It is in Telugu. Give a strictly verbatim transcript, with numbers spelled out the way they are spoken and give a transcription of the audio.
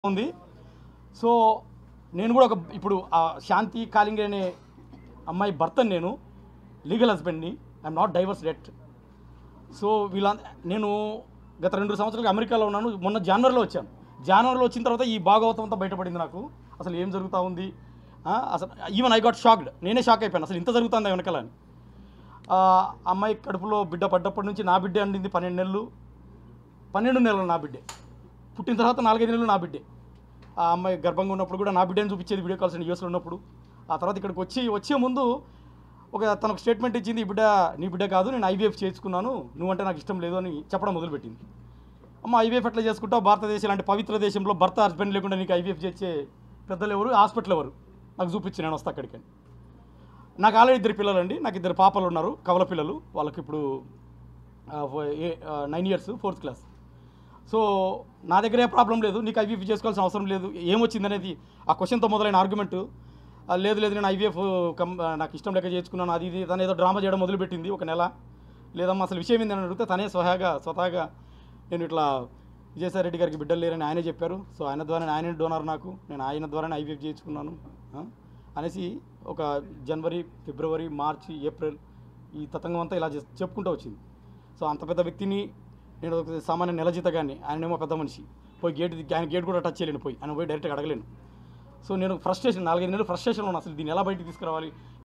ఉంది. సో నేను కూడా ఒక ఇప్పుడు ఆ శాంతి కాలింగ్ అనే అమ్మాయి భర్తని, నేను లీగల్ హస్బెండ్ని. I'm not divorced. So వీళ్ళ నేను గత రెండు సంవత్సరాలుగా అమెరికాలో ఉన్నాను. మొన్న జనవరిలో వచ్చాను. జనవరిలో వచ్చిన తర్వాత ఈ భాగవతం అంతా బయటపడింది నాకు. అసలు ఏం జరుగుతూ ఉంది, అసలు ఈవెన్ ఐ గాట్ షాక్డ్. నేనే షాక్ అయిపోయాను, అసలు ఇంత జరుగుతుందా వెనకాలని. అమ్మాయి కడుపులో బిడ్డ పడ్డప్పటి నుంచి నా బిడ్డే అండింది. పన్నెండు నెలలు పన్నెండు నెలలు నా బిడ్డే. పుట్టిన తర్వాత నాలుగైదు నెలలు నా బిడ్డే. ఆ అమ్మాయి గర్భంగా ఉన్నప్పుడు కూడా నా బిడ్డని చూపించేది వీడియో కాల్స్ యూఎస్లో ఉన్నప్పుడు. ఆ తర్వాత ఇక్కడికి వచ్చి వచ్చే ముందు ఒక తనకు స్టేట్మెంట్ ఇచ్చింది, ఈ బిడ్డ నీ బిడ్డ కాదు, నేను ఐవీఎఫ్ చేసుకున్నాను, నువ్వంటే నాకు ఇష్టం లేదు అని చెప్పడం మొదలుపెట్టింది. అమ్మ ఐవీఎఫ్ ఎట్లా చేసుకుంటావు, భారతదేశం లాంటి పవిత్ర దేశంలో భర్త హస్బెండ్ లేకుండా నీకు ఐవీఎఫ్ చేసే పెద్దలు ఎవరు, హాస్పిటల్ ఎవరు, నాకు చూపించి నేను వస్తా అక్కడికి. నాకు ఆల్రెడీ ఇద్దరు పిల్లలండి. నాకు ఇద్దరు పాపలు ఉన్నారు, కవల పిల్లలు. వాళ్ళకి ఇప్పుడు nine years fourth class. So నా దగ్గర ఏ ప్రాబ్లం లేదు, నీకు ఐవీఎఫ్ చేసుకోవాల్సిన అవసరం లేదు. ఏమొచ్చింది అనేది ఆ క్వశ్చన్తో మొదలైన ఆర్గ్యుమెంట్. లేదు లేదు నేను ఐవీఎఫ్ కం నాకు ఇష్టం లేక చేసుకున్నాను, అది ఇది తను ఏదో డ్రామా చేయడం మొదలుపెట్టింది ఒక నెల. లేదమ్మా అసలు విషయం ఏందని అడిగితే తనే స్వహాగా స్వతహాగా నేను ఇట్లా విజయసాయి రెడ్డి గారికి బిడ్డలు లేరని ఆయనే చెప్పారు. సో ఆయన ద్వారానే ఆయనే డోనర్ నాకు, నేను ఆయన ద్వారానే ఐవీఎఫ్ చేయించుకున్నాను అనేసి ఒక జనవరి, ఫిబ్రవరి, మార్చి, ఏప్రిల్ ఈ తతంగం అంతా ఇలా చెప్పుకుంటూ వచ్చింది. సో అంత పెద్ద వ్యక్తిని నేను ఒక సామాన్య నెల జీతగాన్ని, ఆయనేమో పెద్ద మనిషి. పోయి గేట్ ఆయన గేట్ కూడా టచ్ చేయలేను, పోయి ఆయన పోయి డైరెక్ట్గా అడగలేను. సో నేను ఫ్రస్ట్రేషన్, నాలుగైదు నెలలు ఫ్రస్ట్రేషన్లో ఉన్నాను. అసలు దీన్ని ఎలా బయటికి తీసుకురావాలి,